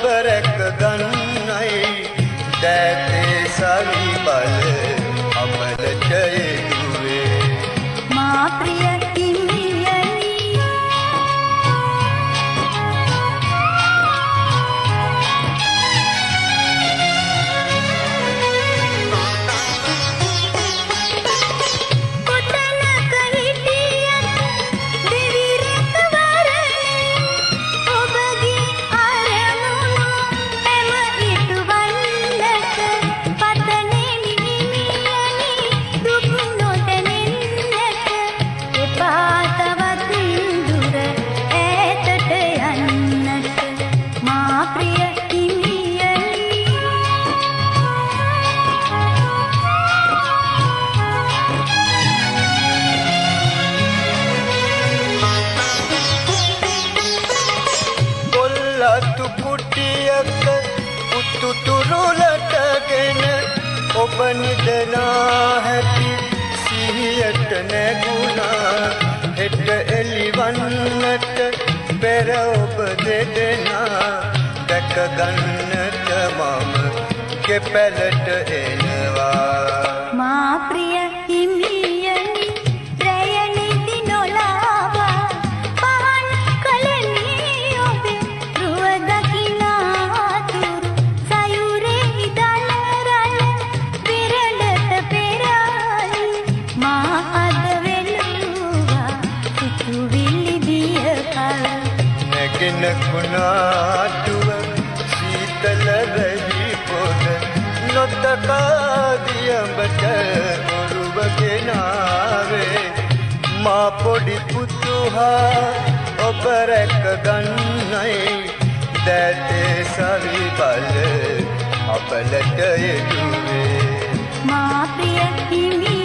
රැක ගන්නයි දැතේ සවි බල අපලට යෙදුවේ මා ප්‍රිය තුතුරුලටගෙන ඔබ නිදනා හැටි සිහියට නැගුණා හෙට එළිවන්නට පෙර ඔබ දෙදෙනා දැක ගන්නට මම කෙපැලට එනවා මා ප්‍රිය හිමියනි රැය නිදි නොලාවා පහන් කලනී ඔබේ රුව දකිනා තුරු සයුරේ ඉදල රළ විරලට පෙරයි මා අද වෙලුවා සිතුවිලි දිය කල නැගෙන කුණාටුව සීතල රැලි පොද නොතකා දියඹට ඔරුව ගෙනාවේ මා පොඩි පුතුහා ඔබ රැක ගන්නයි දැතේ සවි බල අපලට යෙදුවේ මා ප්‍රිය හිමි